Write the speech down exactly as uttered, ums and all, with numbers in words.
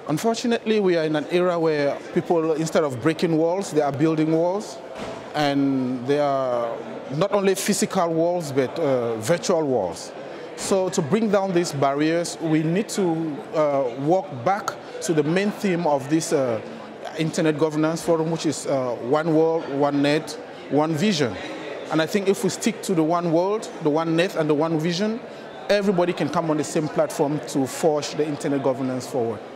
Unfortunately, we are in an era where people, instead of breaking walls, they are building walls. And they are not only physical walls, but uh, virtual walls. So to bring down these barriers, we need to uh, walk back to the main theme of this uh, Internet Governance Forum, which is uh, one world, one net, one vision. And I think if we stick to the one world, the one net, and the one vision, everybody can come on the same platform to forge the Internet governance forward.